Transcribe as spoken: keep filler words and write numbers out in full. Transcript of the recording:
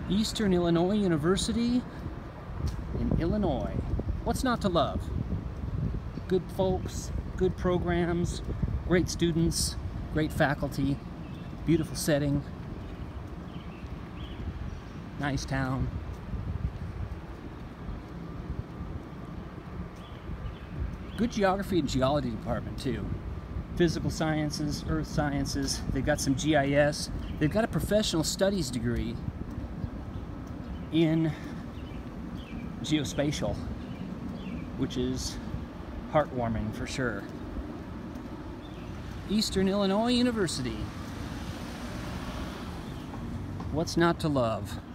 Eastern Illinois University in Illinois. What's not to love? Good folks, good programs, great students, great faculty, beautiful setting, nice town. Good geography and geology department too. Physical sciences, earth sciences, they've got some G I S. They've got a professional studies degree in geospatial, which is heartwarming for sure. Eastern Illinois University. What's not to love?